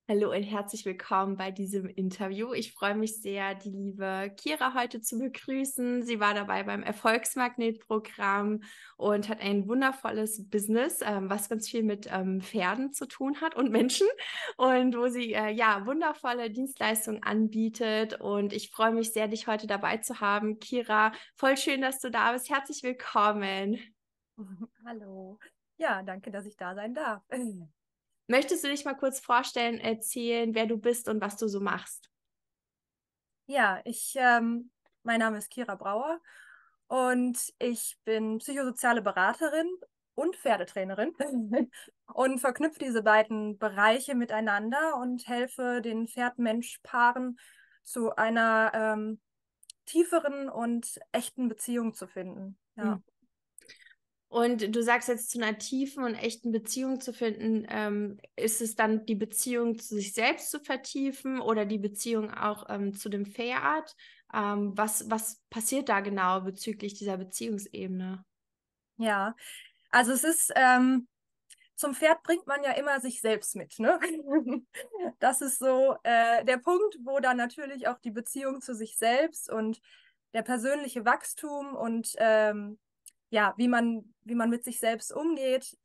Hallo und herzlich willkommen bei diesem Interview. Ich freue mich sehr, die liebe Kira heute zu begrüßen. Sie war dabei beim Erfolgsmagnet-Programm und hat ein wundervolles Business, was ganz viel mit Pferden zu tun hat und Menschen und wo sie ja wundervolle Dienstleistungen anbietet. Und ich freue mich sehr, dich heute dabei zu haben. Kira, voll schön, dass du da bist. Herzlich willkommen. Hallo. Ja, danke, dass ich da sein darf. Möchtest du dich mal kurz vorstellen, erzählen, wer du bist und was du so machst? Ja, mein Name ist Kira Brauer und ich bin psychosoziale Beraterin und Pferdetrainerin und verknüpfe diese beiden Bereiche miteinander und helfe den Pferd-Mensch-Paaren zu einer tieferen und echten Beziehung zu finden. Ja. Und du sagst jetzt, zu einer tiefen und echten Beziehung zu finden, ist es dann die Beziehung zu sich selbst zu vertiefen oder die Beziehung auch zu dem Pferd? Was passiert da genau bezüglich dieser Beziehungsebene? Ja, also zum Pferd bringt man ja immer sich selbst mit, ne? Das ist so der Punkt, wo dann natürlich auch die Beziehung zu sich selbst und der persönliche Wachstum und ja, wie man mit sich selbst umgeht,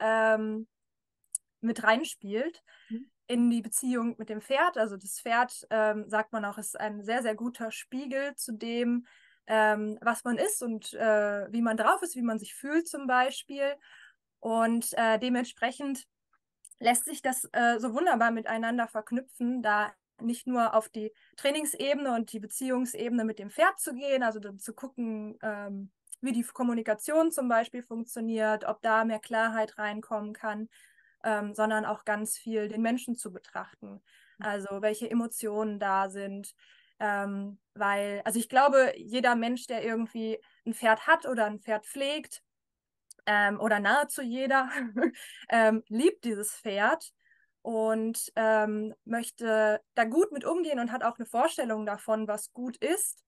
mit reinspielt in die Beziehung mit dem Pferd. Also das Pferd, sagt man auch, ist ein sehr, sehr guter Spiegel zu dem, was man ist und wie man drauf ist, wie man sich fühlt zum Beispiel. Und dementsprechend lässt sich das so wunderbar miteinander verknüpfen, da nicht nur auf die Trainingsebene und die Beziehungsebene mit dem Pferd zu gehen, also dann zu gucken, wie die Kommunikation zum Beispiel funktioniert, ob da mehr Klarheit reinkommen kann, sondern auch ganz viel den Menschen zu betrachten. Also welche Emotionen da sind. Also ich glaube, jeder Mensch, der irgendwie ein Pferd hat oder ein Pferd pflegt, oder nahezu jeder, liebt dieses Pferd und möchte da gut mit umgehen und hat auch eine Vorstellung davon, was gut ist.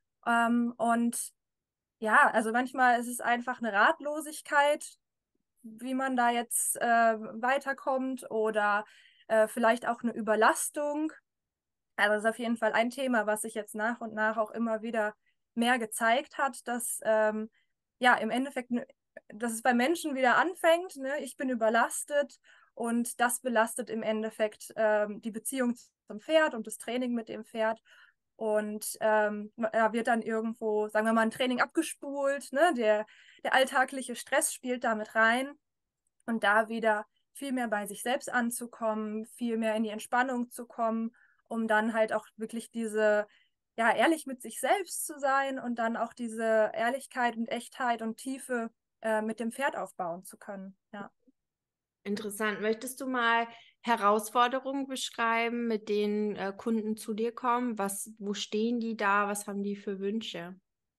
Und ja, also manchmal ist es einfach eine Ratlosigkeit, wie man da jetzt weiterkommt oder vielleicht auch eine Überlastung. Also das ist auf jeden Fall ein Thema, was sich jetzt nach und nach auch immer wieder mehr gezeigt hat, dass ja im Endeffekt, dass es bei Menschen wieder anfängt, ne? Ich bin überlastet und das belastet im Endeffekt die Beziehung zum Pferd und das Training mit dem Pferd. Und da wird dann irgendwo, sagen wir mal, ein Training abgespult, ne? Der alltägliche Stress spielt damit rein und da wieder viel mehr bei sich selbst anzukommen, viel mehr in die Entspannung zu kommen, um dann halt auch wirklich ja, ehrlich mit sich selbst zu sein und dann auch diese Ehrlichkeit und Echtheit und Tiefe mit dem Pferd aufbauen zu können. Ja. Interessant. Möchtest du mal Herausforderungen beschreiben, mit denen Kunden zu dir kommen? Wo stehen die da? Was haben die für Wünsche?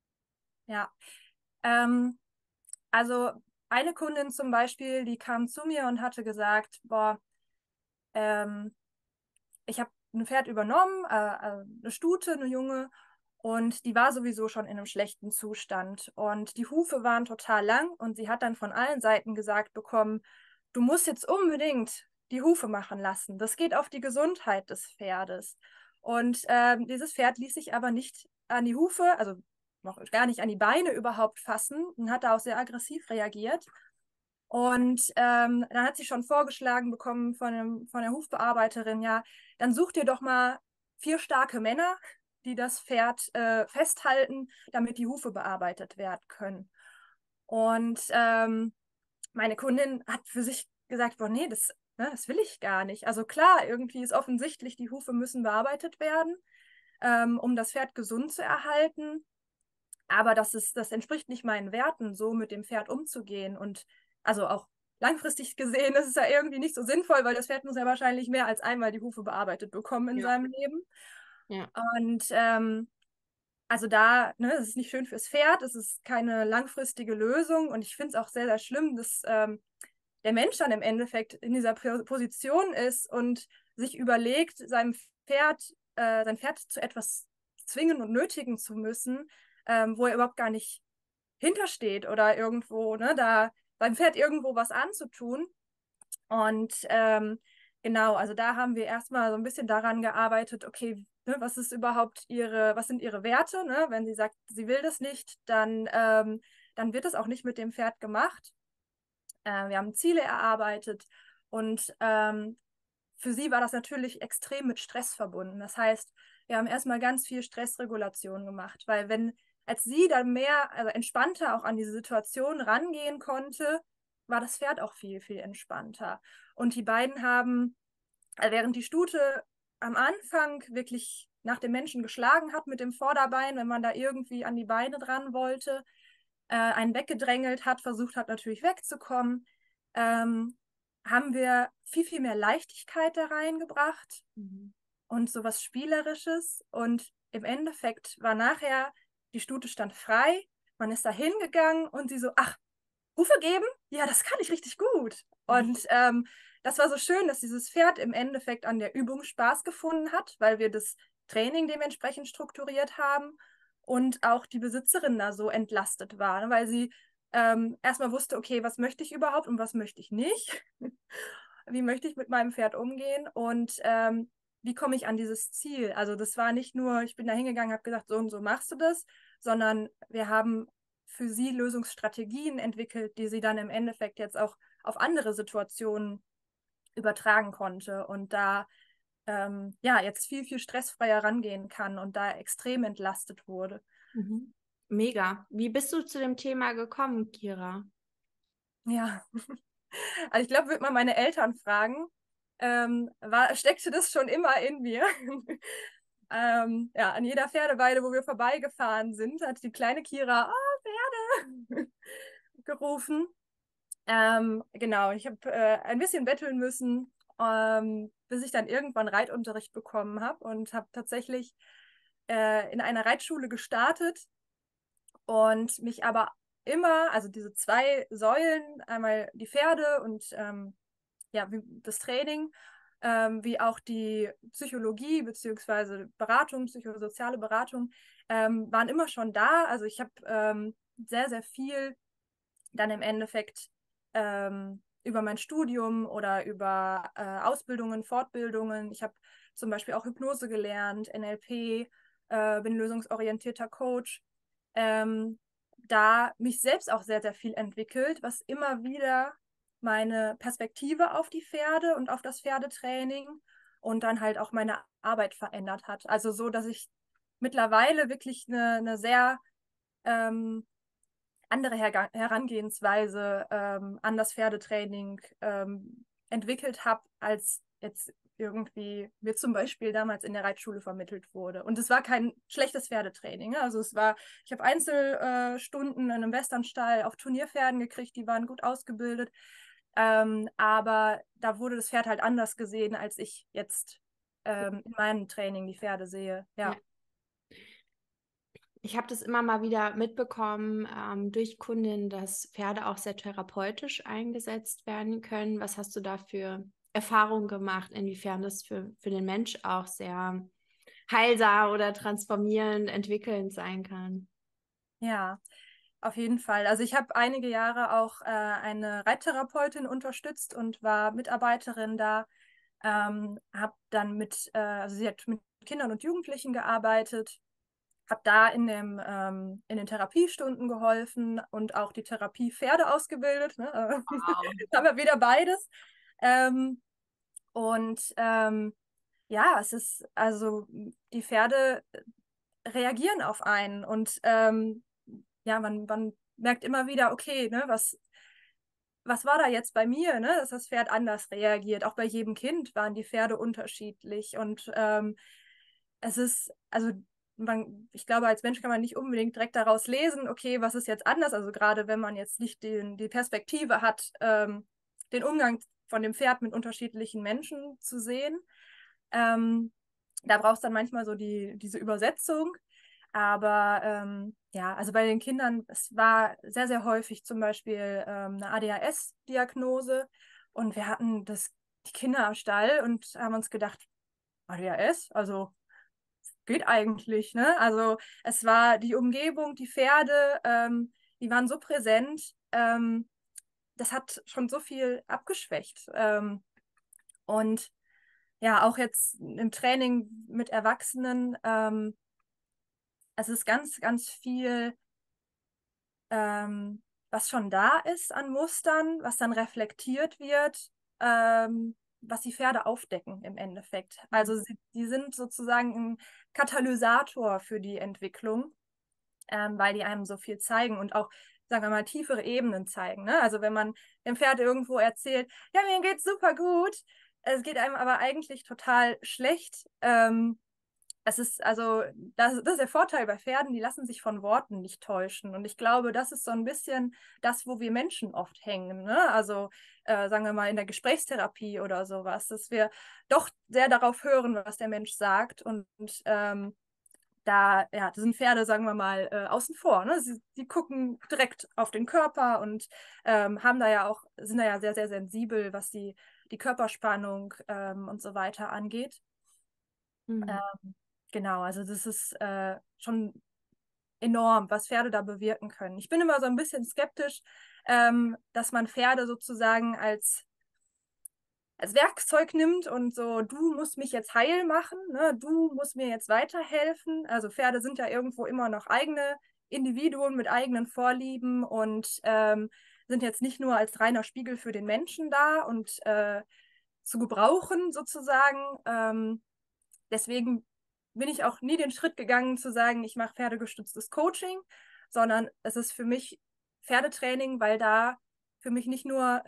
Ja. Ähm, also eine Kundin zum Beispiel, die kam zu mir und hatte gesagt, boah, ähm, ich habe ein Pferd übernommen, eine Stute, eine Junge, und die war sowieso schon in einem schlechten Zustand. Und die Hufe waren total lang und sie hat dann von allen Seiten gesagt bekommen, du musst jetzt unbedingt die Hufe machen lassen. Das geht auf die Gesundheit des Pferdes. Und dieses Pferd ließ sich aber nicht an die Hufe, also noch gar nicht an die Beine überhaupt fassen und hat da auch sehr aggressiv reagiert. Und dann hat sie schon vorgeschlagen bekommen von der Hufbearbeiterin, ja, dann such dir doch mal 4 starke Männer, die das Pferd festhalten, damit die Hufe bearbeitet werden können. Und meine Kundin hat für sich gesagt, boah, nee, das will ich gar nicht. Also klar, irgendwie ist offensichtlich, die Hufe müssen bearbeitet werden, um das Pferd gesund zu erhalten. Aber das entspricht nicht meinen Werten, so mit dem Pferd umzugehen. Und also auch langfristig gesehen ist es ja irgendwie nicht so sinnvoll, weil das Pferd muss ja wahrscheinlich mehr als einmal die Hufe bearbeitet bekommen in Ja. seinem Leben. Ja. Und also da, ne, es ist nicht schön fürs Pferd, es ist keine langfristige Lösung. Und ich finde es auch sehr, sehr schlimm, dass der Mensch dann im Endeffekt in dieser Position ist und sich überlegt, sein Pferd zu etwas zwingen und nötigen zu müssen, wo er überhaupt gar nicht hintersteht oder irgendwo, ne, da beim Pferd irgendwo was anzutun. Und Genau, also da haben wir erstmal so ein bisschen daran gearbeitet, okay, ne, was sind ihre Werte, ne? Wenn sie sagt, sie will das nicht, dann wird es auch nicht mit dem Pferd gemacht. Wir haben Ziele erarbeitet und für sie war das natürlich extrem mit Stress verbunden. Das heißt, wir haben erstmal ganz viel Stressregulation gemacht, weil als sie dann mehr, also entspannter auch an diese Situation rangehen konnte, war das Pferd auch viel, viel entspannter. Und die beiden haben, während die Stute am Anfang wirklich nach dem Menschen geschlagen hat mit dem Vorderbein, wenn man da irgendwie an die Beine dran wollte, einen weggedrängelt hat, versucht hat natürlich wegzukommen, haben wir viel, viel mehr Leichtigkeit da reingebracht und sowas Spielerisches. Und im Endeffekt war nachher, die Stute stand frei, man ist da hingegangen und sie so, ach, Hufe geben? Ja, das kann ich richtig gut. Und das war so schön, dass dieses Pferd im Endeffekt an der Übung Spaß gefunden hat, weil wir das Training dementsprechend strukturiert haben und auch die Besitzerin da so entlastet war, ne, weil sie erstmal wusste, okay, was möchte ich überhaupt und was möchte ich nicht? Wie möchte ich mit meinem Pferd umgehen und wie komme ich an dieses Ziel? Also das war nicht nur, ich bin da hingegangen, habe gesagt, so und so machst du das, sondern wir haben für sie Lösungsstrategien entwickelt, die sie dann im Endeffekt jetzt auch auf andere Situationen übertragen konnte und da ja jetzt viel, viel stressfreier rangehen kann und da extrem entlastet wurde. Mhm. Mega. Wie bist du zu dem Thema gekommen, Kira? Ja, also ich glaube, würde man meine Eltern fragen, steckte das schon immer in mir. Ja, an jeder Pferdeweide, wo wir vorbeigefahren sind, hat die kleine Kira, oh, Pferde, gerufen. Genau, ich habe ein bisschen betteln müssen, bis ich dann irgendwann Reitunterricht bekommen habe und habe tatsächlich in einer Reitschule gestartet und mich aber immer, also diese zwei Säulen, einmal die Pferde und ja, das Training, wie auch die Psychologie bzw. Beratung, psychosoziale Beratung, waren immer schon da. Also ich habe sehr, sehr viel dann im Endeffekt über mein Studium oder über Ausbildungen, Fortbildungen. Ich habe zum Beispiel auch Hypnose gelernt, NLP, bin lösungsorientierter Coach. Ähm, Da mich selbst auch sehr, sehr viel entwickelt, was immer wieder meine Perspektive auf die Pferde und auf das Pferdetraining und dann halt auch meine Arbeit verändert hat. Also so, dass ich mittlerweile wirklich eine sehr andere Herangehensweise an das Pferdetraining entwickelt habe, als jetzt irgendwie mir zum Beispiel damals in der Reitschule vermittelt wurde. Und es war kein schlechtes Pferdetraining. Ne? Also ich habe Einzelstunden in einem Westernstall auf Turnierpferden gekriegt, die waren gut ausgebildet. Aber da wurde das Pferd halt anders gesehen, als ich jetzt in meinem Training die Pferde sehe. Ja. Ja. Ich habe das immer mal wieder mitbekommen durch Kundinnen, dass Pferde auch sehr therapeutisch eingesetzt werden können. Was hast du da für Erfahrungen gemacht, inwiefern das für den Mensch auch sehr heilsam oder transformierend, entwickelnd sein kann? Ja, auf jeden Fall. Also ich habe einige Jahre auch eine Reittherapeutin unterstützt und war Mitarbeiterin da. Habe dann also sie hat mit Kindern und Jugendlichen gearbeitet, habe da in den Therapiestunden geholfen und auch die Therapiepferde ausgebildet. Ne? Wow. Jetzt haben wir wieder beides. Ähm, und ja, es ist, also die Pferde reagieren auf einen und ja, man merkt immer wieder, okay, ne, was war da jetzt bei mir, ne, dass das Pferd anders reagiert. Auch bei jedem Kind waren die Pferde unterschiedlich und es ist, also ich glaube, als Mensch kann man nicht unbedingt direkt daraus lesen, okay, was ist jetzt anders, also gerade wenn man jetzt nicht die Perspektive hat, den Umgang von dem Pferd mit unterschiedlichen Menschen zu sehen. Ähm, Da braucht es dann manchmal so diese Übersetzung. Aber ja, also bei den Kindern, es war sehr, sehr häufig zum Beispiel eine ADHS-Diagnose und wir hatten die Kinder am Stall und haben uns gedacht, ADHS, also geht eigentlich, ne? Also es war die Umgebung, die Pferde, die waren so präsent, das hat schon so viel abgeschwächt. Und ja, auch jetzt im Training mit Erwachsenen, es ist ganz, ganz viel, was schon da ist an Mustern, was dann reflektiert wird, was die Pferde aufdecken im Endeffekt. Also die sind sozusagen ein Katalysator für die Entwicklung, weil die einem so viel zeigen und auch, sagen wir mal, tiefere Ebenen zeigen. Ne? Also wenn man dem Pferd irgendwo erzählt, ja, mir geht's super gut, es geht einem aber eigentlich total schlecht. Es ist also, das ist der Vorteil bei Pferden, die lassen sich von Worten nicht täuschen. Und ich glaube, das ist so ein bisschen das, wo wir Menschen oft hängen. Ne? Also sagen wir mal in der Gesprächstherapie oder sowas, dass wir doch sehr darauf hören, was der Mensch sagt. Und da sind Pferde, sagen wir mal, außen vor. Ne? Sie gucken direkt auf den Körper und sind da ja sehr, sehr sensibel, was die Körperspannung und so weiter angeht. Genau, also das ist schon enorm, was Pferde da bewirken können. Ich bin immer so ein bisschen skeptisch, dass man Pferde sozusagen als Werkzeug nimmt und so, du musst mich jetzt heil machen, ne? Du musst mir jetzt weiterhelfen. Also Pferde sind ja irgendwo immer noch eigene Individuen mit eigenen Vorlieben und sind jetzt nicht nur als reiner Spiegel für den Menschen da und zu gebrauchen sozusagen. Deswegen bin ich auch nie den Schritt gegangen zu sagen, ich mache pferdegestütztes Coaching, sondern es ist für mich Pferdetraining, weil da für mich nicht nur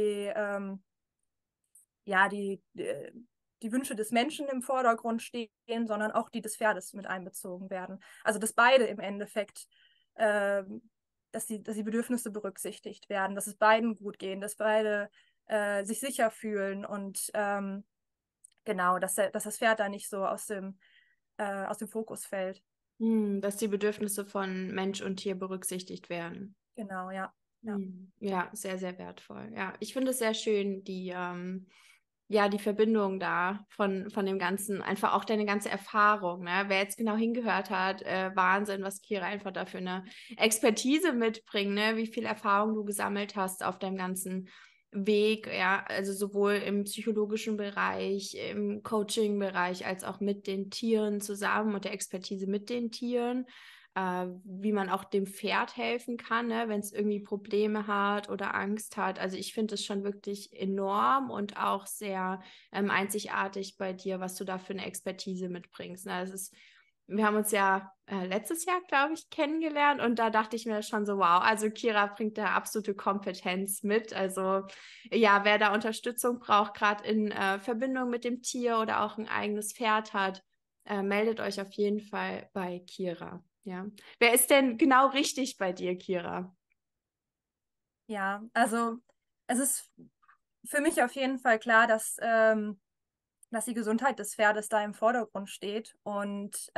die Wünsche des Menschen im Vordergrund stehen, sondern auch die des Pferdes mit einbezogen werden. Also dass beide im Endeffekt, dass die Bedürfnisse berücksichtigt werden, dass es beiden gut geht, dass beide sich sicher fühlen und genau, dass das Pferd da nicht so aus dem Fokus fällt. Dass die Bedürfnisse von Mensch und Tier berücksichtigt werden. Genau, ja. Ja. Ja, sehr, sehr wertvoll. Ja, ich finde es sehr schön, die Verbindung da von dem Ganzen, einfach auch deine ganze Erfahrung. Ne? Wer jetzt genau hingehört hat, Wahnsinn, was Kira einfach dafür eine Expertise mitbringt, ne? Wie viel Erfahrung du gesammelt hast auf deinem ganzen Weg, ja, also sowohl im psychologischen Bereich, im Coaching-Bereich, als auch mit den Tieren zusammen und der Expertise mit den Tieren, wie man auch dem Pferd helfen kann, ne, wenn es irgendwie Probleme hat oder Angst hat. Also ich finde es schon wirklich enorm und auch sehr einzigartig bei dir, was du da für eine Expertise mitbringst. Ne? Wir haben uns ja letztes Jahr, glaube ich, kennengelernt und da dachte ich mir schon so, wow, also Kira bringt da absolute Kompetenz mit. Also ja, wer da Unterstützung braucht, gerade in Verbindung mit dem Tier oder auch ein eigenes Pferd hat, meldet euch auf jeden Fall bei Kira. Ja. Wer ist denn genau richtig bei dir, Kira? Ja, also es ist für mich auf jeden Fall klar, dass die Gesundheit des Pferdes da im Vordergrund steht. Und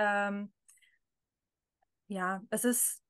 ja, es ist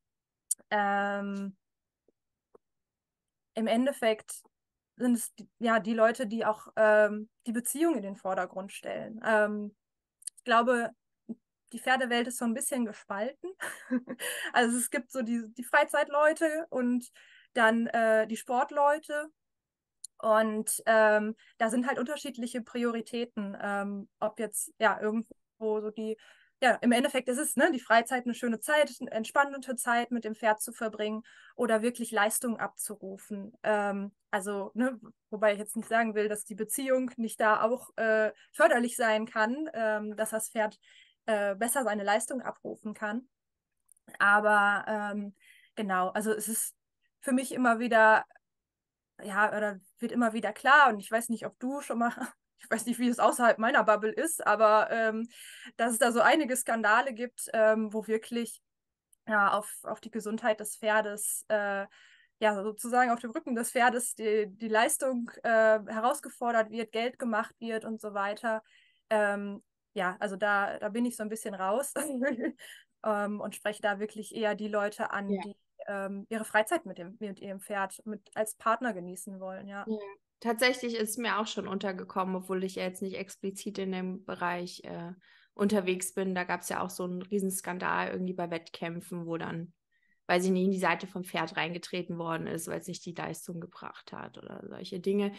im Endeffekt sind es die Leute, die auch die Beziehung in den Vordergrund stellen. Ich glaube, die Pferdewelt ist so ein bisschen gespalten. Also es gibt so die Freizeitleute und dann die Sportleute. Und da sind halt unterschiedliche Prioritäten. Ob jetzt ja irgendwo so im Endeffekt ist es, ne, die Freizeit eine schöne Zeit, eine entspannende Zeit mit dem Pferd zu verbringen oder wirklich Leistung abzurufen. Also, ne, wobei ich jetzt nicht sagen will, dass die Beziehung nicht da auch förderlich sein kann, dass das Pferd besser seine Leistung abrufen kann. Aber genau, also es ist für mich immer wieder oder wird immer wieder klar, und ich weiß nicht, ob du schon mal, ich weiß nicht, wie es außerhalb meiner Bubble ist, aber dass es da so einige Skandale gibt, wo wirklich auf die Gesundheit des Pferdes, sozusagen auf dem Rücken des Pferdes die Leistung herausgefordert wird, Geld gemacht wird und so weiter. Also da bin ich so ein bisschen raus und spreche da wirklich eher die Leute an, Ja. die ihre Freizeit mit ihrem Pferd als Partner genießen wollen, ja. Ja. Tatsächlich ist mir auch schon untergekommen, obwohl ich ja jetzt nicht explizit in dem Bereich unterwegs bin. Da gab es ja auch so einen Riesenskandal irgendwie bei Wettkämpfen, wo dann, weiß ich nicht, in die Seite vom Pferd reingetreten worden ist, weil es nicht die Leistung gebracht hat oder solche Dinge.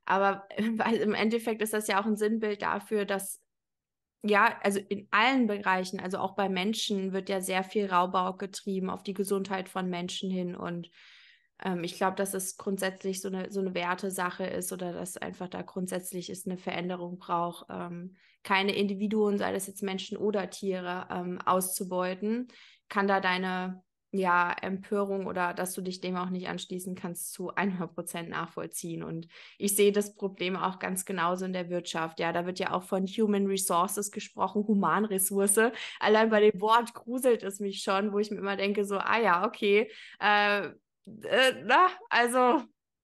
Aber weil im Endeffekt ist das ja auch ein Sinnbild dafür, dass ja, also in allen Bereichen, also auch bei Menschen wird ja sehr viel Raubbau getrieben auf die Gesundheit von Menschen hin. Und ich glaube, dass es grundsätzlich so eine Wertesache ist oder dass einfach da grundsätzlich es eine Veränderung braucht, keine Individuen, sei das jetzt Menschen oder Tiere, auszubeuten. Kann da deine ja, Empörung oder dass du dich dem auch nicht anschließen kannst, zu 100% nachvollziehen. Und ich sehe das Problem auch ganz genauso in der Wirtschaft. Ja, da wird ja auch von Human Resources gesprochen, Humanressource. Allein bei dem Wort gruselt es mich schon, wo ich mir immer denke, so, ah ja, okay, also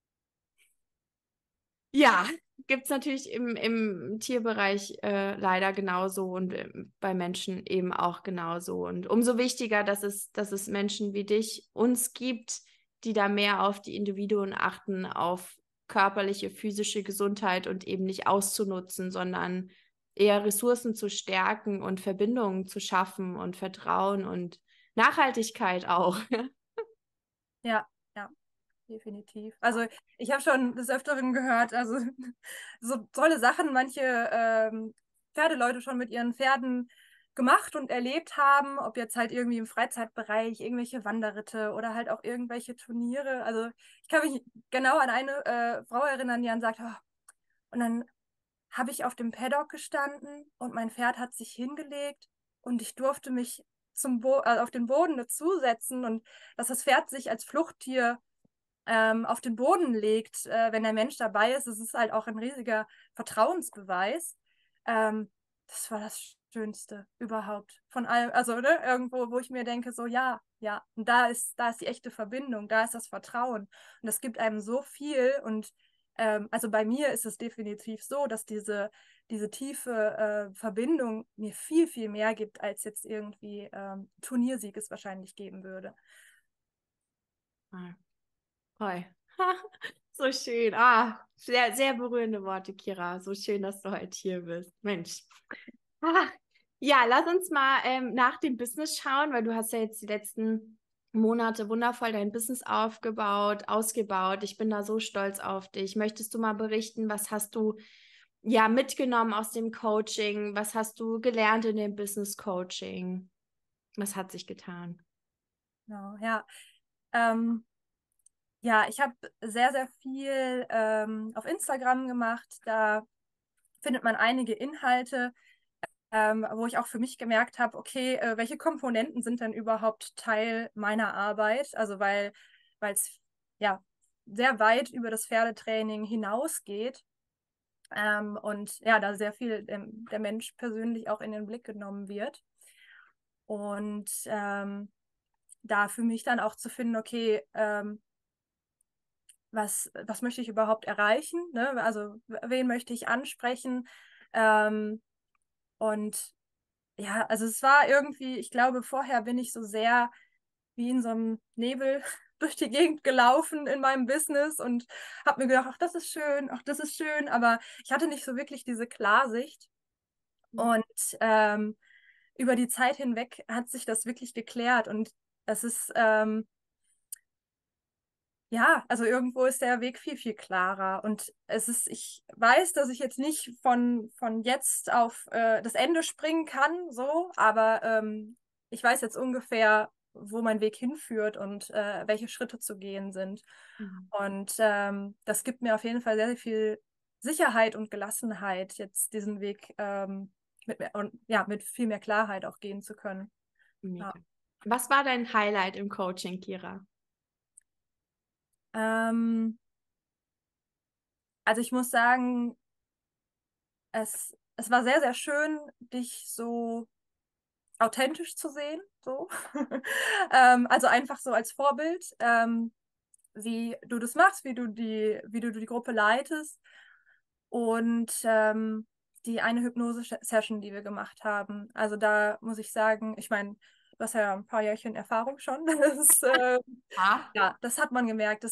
ja, gibt es natürlich im Tierbereich leider genauso und bei Menschen eben auch genauso. Und umso wichtiger, dass es Menschen wie dich, uns gibt, die da mehr auf die Individuen achten, auf körperliche, physische Gesundheit und eben nicht auszunutzen, sondern eher Ressourcen zu stärken und Verbindungen zu schaffen und Vertrauen und Nachhaltigkeit auch. Ja, ja, definitiv. Also ich habe schon des Öfteren gehört, also so tolle Sachen manche Pferdeleute schon mit ihren Pferden gemacht und erlebt haben, ob jetzt halt irgendwie im Freizeitbereich, irgendwelche Wanderritte oder halt auch irgendwelche Turniere. Also ich kann mich genau an eine Frau erinnern, die dann sagt, oh, und dann habe ich auf dem Paddock gestanden und mein Pferd hat sich hingelegt und ich durfte mich auf den Boden dazusetzen und dass das Pferd sich als Fluchttier auf den Boden legt, wenn der Mensch dabei ist, das ist halt auch ein riesiger Vertrauensbeweis. Das war das Schönste überhaupt von allem, also ne, irgendwo, wo ich mir denke, so ja, ja, und da ist die echte Verbindung, da ist das Vertrauen und das gibt einem so viel und also bei mir ist es definitiv so, dass diese tiefe Verbindung mir viel, viel mehr gibt, als jetzt irgendwie Turniersieg es wahrscheinlich geben würde. Ah, toll. So schön. Ah, sehr, sehr berührende Worte, Kira. So schön, dass du heute hier bist. Mensch. Ah, ja, lass uns mal nach dem Business schauen, weil du hast ja jetzt die letzten Monate wundervoll dein Business aufgebaut, ausgebaut. Ich bin da so stolz auf dich. Möchtest du mal berichten, was hast du ja mitgenommen aus dem Coaching? Was hast du gelernt in dem Business Coaching? Was hat sich getan? Genau, ja. Ähm, Ja, ich habe sehr, sehr viel auf Instagram gemacht. Da findet man einige Inhalte, wo ich auch für mich gemerkt habe, okay, welche Komponenten sind denn überhaupt Teil meiner Arbeit? Also weil es ja sehr weit über das Pferdetraining hinausgeht und ja, da sehr viel der Mensch persönlich auch in den Blick genommen wird. Und da für mich dann auch zu finden, okay, was möchte ich überhaupt erreichen? Ne? Also, wen möchte ich ansprechen? Ähm, und ja, also es war irgendwie, ich glaube, vorher bin ich so sehr wie in so einem Nebel durch die Gegend gelaufen in meinem Business und habe mir gedacht, ach, das ist schön, ach, das ist schön, aber ich hatte nicht so wirklich diese Klarsicht. Und über die Zeit hinweg hat sich das wirklich geklärt und es ist ja, also irgendwo ist der Weg viel, viel klarer. Und es ist, ich weiß, dass ich jetzt nicht von jetzt auf das Ende springen kann, so, aber ich weiß jetzt ungefähr, wo mein Weg hinführt und welche Schritte zu gehen sind. Mhm. Und das gibt mir auf jeden Fall sehr, sehr viel Sicherheit und Gelassenheit, jetzt diesen Weg mit viel mehr Klarheit auch gehen zu können. Ja. Mega. Was war dein Highlight im Coaching, Kira? Ähm, also ich muss sagen, es war sehr, sehr schön, dich so authentisch zu sehen, so. Also einfach so als Vorbild, wie du das machst, wie du die Gruppe leitest und die eine Hypnose-Session, die wir gemacht haben. Also da muss ich sagen, ich meine, du hast ja ein paar Jährchen Erfahrung schon. Ah, Ja, das hat man gemerkt.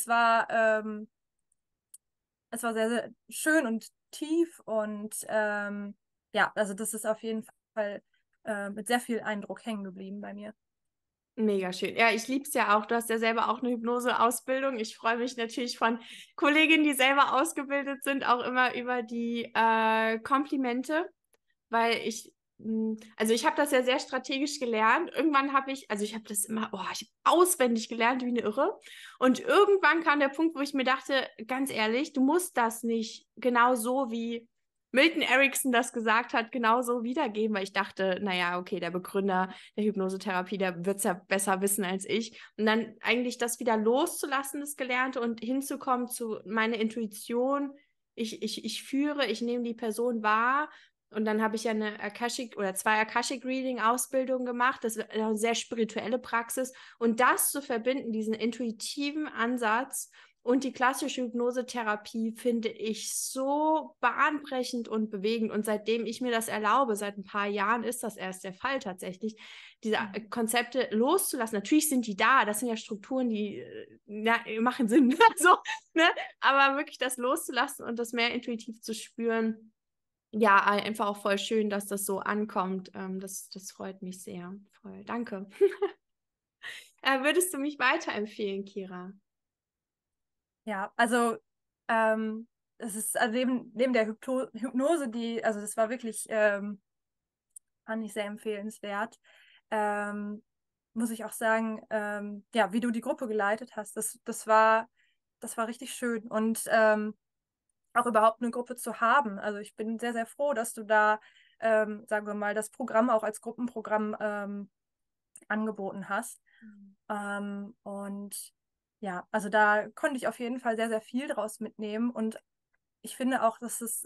Es war sehr, sehr schön und tief und ja, also das ist auf jeden Fall mit sehr viel Eindruck hängen geblieben bei mir. Mega schön. Ja, ich liebe es ja auch. Du hast ja selber auch eine Hypnose-Ausbildung. Ich freue mich natürlich von Kolleginnen, die selber ausgebildet sind, auch immer über die Komplimente, weil also ich habe das ja sehr strategisch gelernt. Irgendwann habe also ich habe das immer, ich habe auswendig gelernt wie eine Irre. Und irgendwann kam der Punkt, wo ich mir dachte, ganz ehrlich, du musst das nicht genau so wie Milton Erickson das gesagt hat, genauso wiedergeben, weil ich dachte, naja, okay, der Begründer der Hypnosetherapie, der wird es ja besser wissen als ich. Und dann eigentlich das wieder loszulassen, das Gelernte und hinzukommen zu meiner Intuition. Ich führe, ich nehme die Person wahr. Und dann habe ich ja eine Akashic oder 2 Akashic Reading Ausbildungen gemacht. Das ist eine sehr spirituelle Praxis. Und das zu verbinden, diesen intuitiven Ansatz und die klassische Hypnosetherapie finde ich so bahnbrechend und bewegend. Und seitdem ich mir das erlaube, seit ein paar Jahren ist das erst der Fall tatsächlich, diese Konzepte loszulassen. Natürlich sind die da, das sind ja Strukturen, die machen Sinn. So, ne? Aber wirklich das loszulassen und das mehr intuitiv zu spüren, ja, einfach auch voll schön, dass das so ankommt. Das freut mich sehr. Voll, danke. Würdest du mich weiterempfehlen, Kira? Ja, also es ist also neben der Hypnose, also das war wirklich, fand ich sehr empfehlenswert. Ähm, Muss ich auch sagen, ja, wie du die Gruppe geleitet hast, das war richtig schön. Und auch überhaupt eine Gruppe zu haben. Also ich bin sehr, sehr froh, dass du da, sagen wir mal, das Programm auch als Gruppenprogramm angeboten hast. Und ja, also da konnte ich auf jeden Fall sehr, sehr viel draus mitnehmen. Und ich finde auch, dass es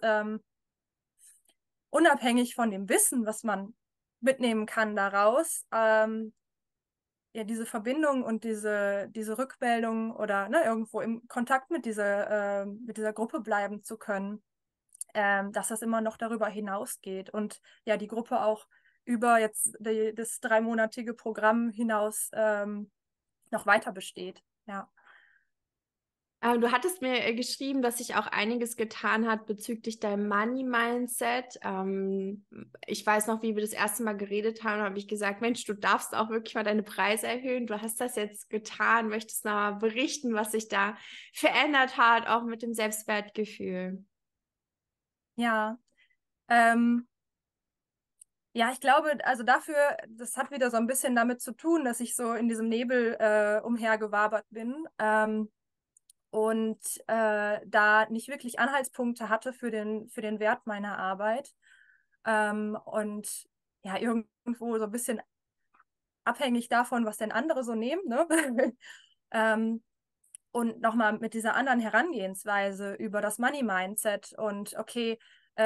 unabhängig von dem Wissen, was man mitnehmen kann daraus, ja, diese Verbindung und diese Rückmeldung oder ne, irgendwo im Kontakt mit dieser Gruppe bleiben zu können, dass das immer noch darüber hinausgeht und ja, die Gruppe auch über jetzt das dreimonatige Programm hinaus noch weiter besteht. Ja. Du hattest mir geschrieben, dass sich auch einiges getan hat bezüglich deinem Money-Mindset. Ich weiß noch, wie wir das erste Mal geredet haben, habe ich gesagt, Mensch, du darfst auch wirklich mal deine Preise erhöhen. Du hast das jetzt getan, möchtest noch mal berichten, was sich da verändert hat, auch mit dem Selbstwertgefühl. Ja. Ähm, ja, ich glaube, also dafür, das hat wieder so ein bisschen damit zu tun, dass ich so in diesem Nebel umhergewabert bin. Und da nicht wirklich Anhaltspunkte hatte für den Wert meiner Arbeit. Und ja, irgendwo so ein bisschen abhängig davon, was denn andere so nehmen, ne? ähm, und nochmal mit dieser anderen Herangehensweise über das Money-Mindset und okay,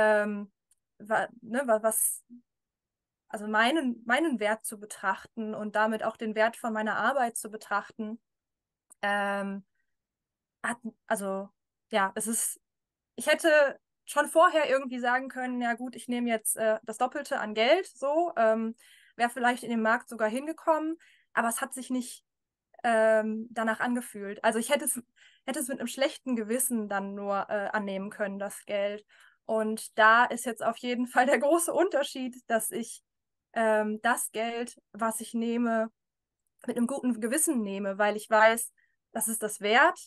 ne, also meinen Wert zu betrachten und damit auch den Wert von meiner Arbeit zu betrachten, ähm, also ja, ich hätte schon vorher irgendwie sagen können, ja gut, ich nehme jetzt das Doppelte an Geld, so, wäre vielleicht in den Markt sogar hingekommen, aber es hat sich nicht danach angefühlt. Also hätte es mit einem schlechten Gewissen dann nur annehmen können, das Geld. Und da ist jetzt auf jeden Fall der große Unterschied, dass ich das Geld, was ich nehme, mit einem guten Gewissen nehme, weil ich weiß, das ist das wert.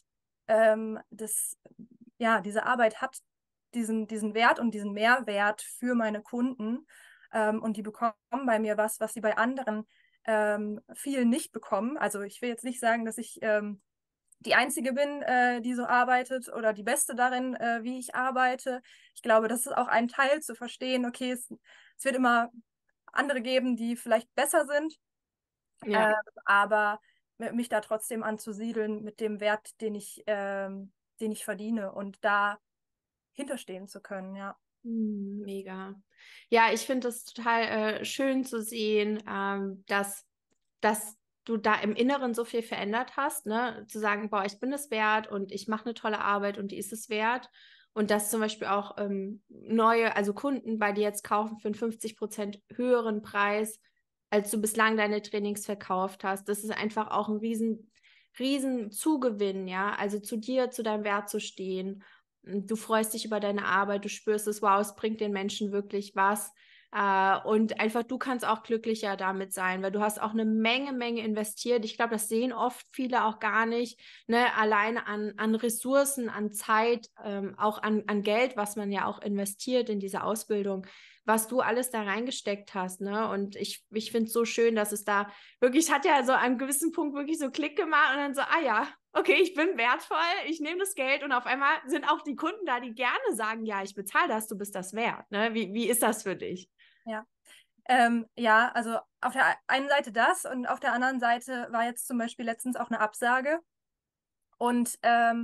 Ja, diese Arbeit hat diesen Wert und diesen Mehrwert für meine Kunden. Und die bekommen bei mir was sie bei anderen viel nicht bekommen. Also ich will jetzt nicht sagen, dass ich die Einzige bin, die so arbeitet oder die Beste darin, wie ich arbeite. Ich glaube, das ist auch ein Teil zu verstehen, okay, es wird immer andere geben, die vielleicht besser sind, Ja. äh, aber mich da trotzdem anzusiedeln mit dem Wert, den ich verdiene und da hinterstehen zu können, ja. Mega. Ja, ich finde es total schön zu sehen, dass du da im Inneren so viel verändert hast, ne? Zu sagen, boah, ich bin es wert und ich mache eine tolle Arbeit und die ist es wert. Und dass zum Beispiel auch also Kunden bei dir jetzt kaufen für einen 50% höheren Preis, als du bislang deine Trainings verkauft hast. Das ist einfach auch ein riesen Zugewinn, ja. Also zu dir, zu deinem Wert zu stehen. Du freust dich über deine Arbeit, du spürst es, wow, es bringt den Menschen wirklich was. Und einfach, du kannst auch glücklicher damit sein, weil du hast auch eine Menge investiert. Ich glaube, das sehen oft viele auch gar nicht, ne? Alleine an Ressourcen, an Zeit, auch an Geld, was man ja auch investiert in diese Ausbildung, was du alles da reingesteckt hast, ne? Und ich finde es so schön, dass es da wirklich, es hat ja so an einem gewissen Punkt wirklich so Klick gemacht und dann so, ah ja, okay, ich bin wertvoll, ich nehme das Geld und auf einmal sind auch die Kunden da, die gerne sagen, ja, ich bezahle das, du bist das wert, ne? Wie ist das für dich? Ja. Ja, also auf der einen Seite das und auf der anderen Seite war jetzt zum Beispiel letztens auch eine Absage und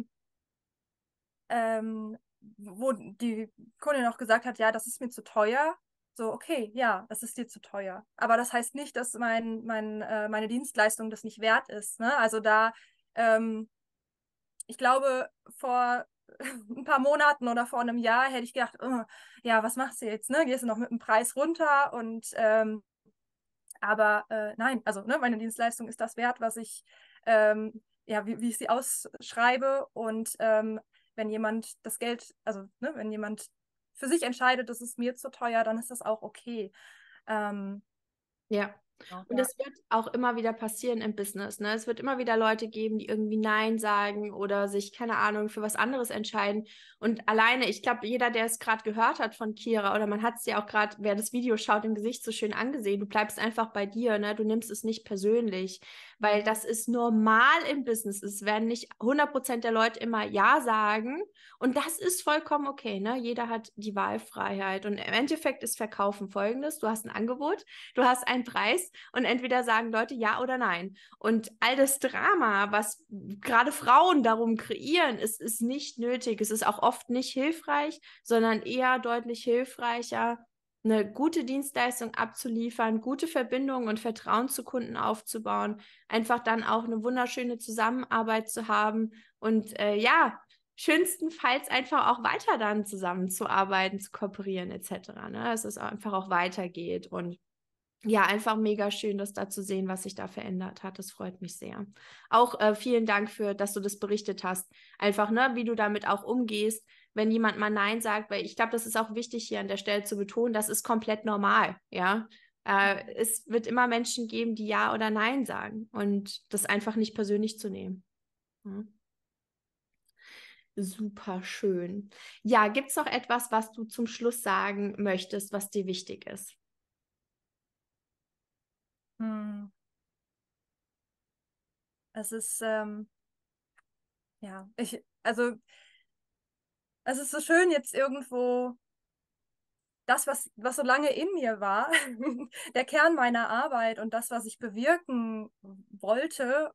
wo die Kundin auch gesagt hat, ja, das ist mir zu teuer. So, okay, ja, das ist dir zu teuer. Aber das heißt nicht, dass meine Dienstleistung das nicht wert ist. Ne? Also ich glaube, vor ein paar Monaten oder vor einem Jahr hätte ich gedacht, oh, ja, was machst du jetzt? Ne? Gehst du noch mit dem Preis runter? Aber nein, also ne, meine Dienstleistung ist das wert, was ich, ja, wie ich sie ausschreibe. Und wenn jemand das Geld, also ne, wenn jemand für sich entscheidet, das ist mir zu teuer, dann ist das auch okay. Ähm, Ja. Und ja. das wird auch immer wieder passieren im Business, ne? Es wird immer wieder Leute geben, die irgendwie Nein sagen oder sich, keine Ahnung, für was anderes entscheiden. Und alleine, ich glaube, jeder, der es gerade gehört hat von Kira, oder man hat es ja auch gerade, wer das Video schaut, im Gesicht so schön angesehen, du bleibst einfach bei dir, ne? Du nimmst es nicht persönlich, weil das ist normal im Business. Es werden nicht 100% der Leute immer Ja sagen. Und das ist vollkommen okay, ne? Jeder hat die Wahlfreiheit. Und im Endeffekt ist Verkaufen folgendes: Du hast ein Angebot, du hast einen Preis und entweder sagen Leute ja oder nein. Und all das Drama, was gerade Frauen darum kreieren, ist nicht nötig. Es ist auch oft nicht hilfreich, sondern eher deutlich hilfreicher, eine gute Dienstleistung abzuliefern, gute Verbindungen und Vertrauen zu Kunden aufzubauen, einfach dann auch eine wunderschöne Zusammenarbeit zu haben und ja, schönstenfalls einfach auch weiter dann zusammenzuarbeiten, zu kooperieren etc. Ne? Dass es einfach auch weitergeht und ja, einfach mega schön, das da zu sehen, was sich da verändert hat. Das freut mich sehr. Auch vielen Dank für, dass du das berichtet hast. Einfach, ne, wie du damit auch umgehst, wenn jemand mal Nein sagt, weil ich glaube, das ist auch wichtig hier an der Stelle zu betonen, das ist komplett normal, ja. Es wird immer Menschen geben, die Ja oder Nein sagen und das einfach nicht persönlich zu nehmen. Ja. Super schön. Ja, gibt es noch etwas, was du zum Schluss sagen möchtest, was dir wichtig ist? Hm. Es ist, ja, also es ist so schön jetzt irgendwo das, was so lange in mir war, der Kern meiner Arbeit und das, was ich bewirken wollte,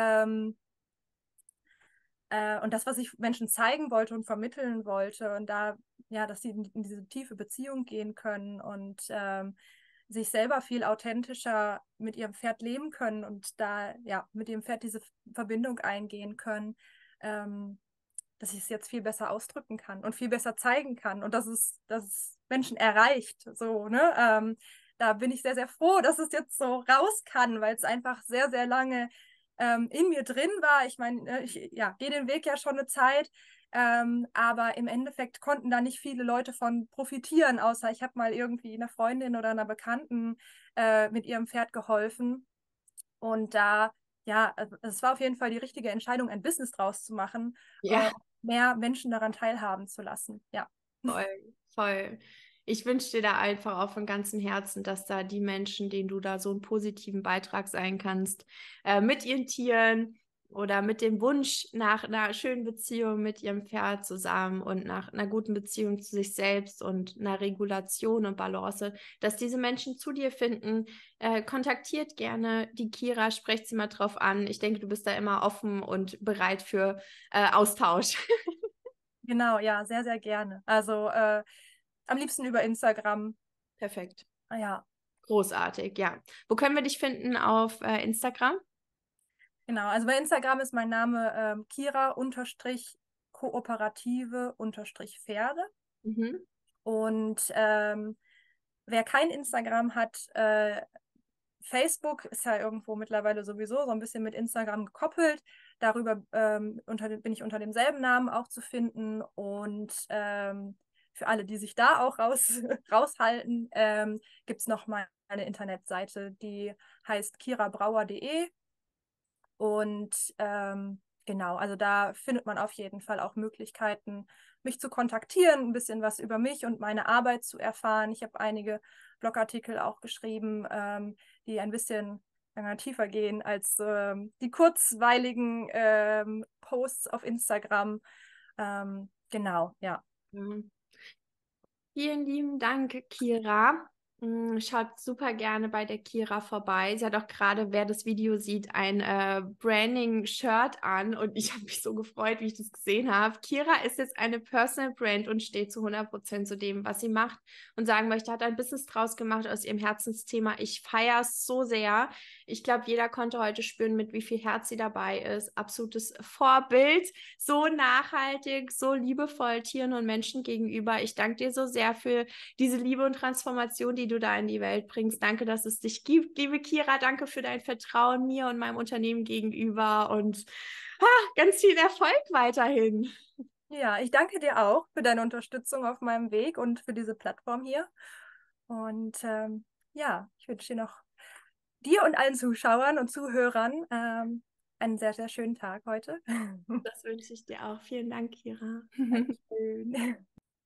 und das, was ich Menschen zeigen wollte und vermitteln wollte und da, ja, dass sie in diese tiefe Beziehung gehen können und sich selber viel authentischer mit ihrem Pferd leben können und da, ja, mit ihrem Pferd diese Verbindung eingehen können, dass ich es jetzt viel besser ausdrücken kann und viel besser zeigen kann und dass es Menschen erreicht, so, ne? Da bin ich sehr, sehr froh, dass es jetzt so raus kann, weil es einfach sehr, sehr lange in mir drin war. Ich meine, ich ja, gehe den Weg ja schon eine Zeit, aber im Endeffekt konnten da nicht viele Leute von profitieren, außer ich habe mal irgendwie einer Freundin oder einer Bekannten mit ihrem Pferd geholfen. Und da, ja, also es war auf jeden Fall die richtige Entscheidung, ein Business draus zu machen, Ja. mehr Menschen daran teilhaben zu lassen. Ja. Voll, voll. Ich wünsche dir da einfach auch von ganzem Herzen, dass da die Menschen, denen du da so einen positiven Beitrag sein kannst, mit ihren Tieren oder mit dem Wunsch nach einer schönen Beziehung mit ihrem Pferd zusammen und nach einer guten Beziehung zu sich selbst und einer Regulation und Balance, dass diese Menschen zu dir finden. Kontaktiert gerne die Kira, sprecht sie mal drauf an. Ich denke, du bist da immer offen und bereit für Austausch. Genau, ja, sehr, sehr gerne. Also am liebsten über Instagram. Perfekt. Ja, Großartig, ja. Wo können wir dich finden auf Instagram? genau. Also bei Instagram ist mein Name Kira-Kooperative-Pferde. Mhm. Und wer kein Instagram hat, Facebook ist ja irgendwo mittlerweile sowieso so ein bisschen mit Instagram gekoppelt. Darüber bin ich unter demselben Namen auch zu finden. Und für alle, die sich da auch raushalten, gibt es noch mal eine Internetseite, die heißt kirabrauer.de. Und genau, also da findet man auf jeden Fall auch Möglichkeiten, mich zu kontaktieren, ein bisschen was über mich und meine Arbeit zu erfahren. Ich habe einige Blogartikel auch geschrieben, die ein bisschen tiefer gehen als die kurzweiligen Posts auf Instagram. Genau, ja. Mhm. Vielen lieben Dank, Kira. Schaut super gerne bei der Kira vorbei. Sie hat auch gerade, wer das Video sieht, ein Branding-Shirt an und ich habe mich so gefreut, wie ich das gesehen habe. Kira ist jetzt eine Personal Brand und steht zu 100% zu dem, was sie macht und sagen möchte, hat ein Business draus gemacht aus ihrem Herzensthema. Ich feiere es so sehr. Ich glaube, jeder konnte heute spüren, mit wie viel Herz sie dabei ist. Absolutes Vorbild, so nachhaltig, so liebevoll Tieren und Menschen gegenüber. Ich danke dir so sehr für diese Liebe und Transformation, die du da in die Welt bringst. Danke, dass es dich gibt, liebe Kira. Danke für dein Vertrauen mir und meinem Unternehmen gegenüber und ganz viel Erfolg weiterhin. Ja, ich danke dir auch für deine Unterstützung auf meinem Weg und für diese Plattform hier. Und ja, ich wünsche dir und allen Zuschauern und Zuhörern einen sehr, sehr schönen Tag heute. Das wünsche ich dir auch. Vielen Dank, Kira. Dankeschön.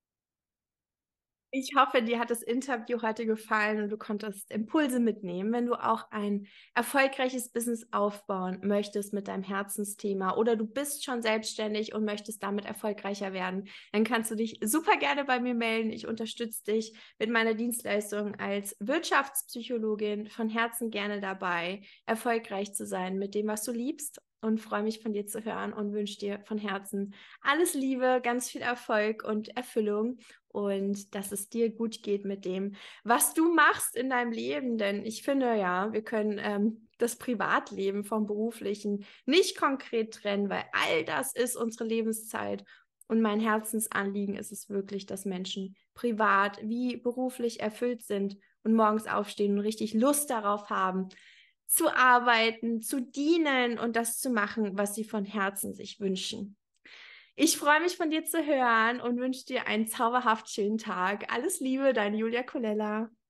Ich hoffe, dir hat das Interview heute gefallen und du konntest Impulse mitnehmen. Wenn du auch ein erfolgreiches Business aufbauen möchtest mit deinem Herzensthema oder du bist schon selbstständig und möchtest damit erfolgreicher werden, dann kannst du dich super gerne bei mir melden. Ich unterstütze dich mit meiner Dienstleistung als Wirtschaftspsychologin von Herzen gerne dabei, erfolgreich zu sein mit dem, was du liebst. Und freue mich von dir zu hören und wünsche dir von Herzen alles Liebe, ganz viel Erfolg und Erfüllung und dass es dir gut geht mit dem, was du machst in deinem Leben. Denn ich finde ja, wir können das Privatleben vom beruflichen nicht konkret trennen, weil all das ist unsere Lebenszeit. Und mein Herzensanliegen ist es wirklich, dass Menschen privat wie beruflich erfüllt sind und morgens aufstehen und richtig Lust darauf haben, zu arbeiten, zu dienen und das zu machen, was sie von Herzen sich wünschen. Ich freue mich von dir zu hören und wünsche dir einen zauberhaft schönen Tag. Alles Liebe, deine Julia Colella.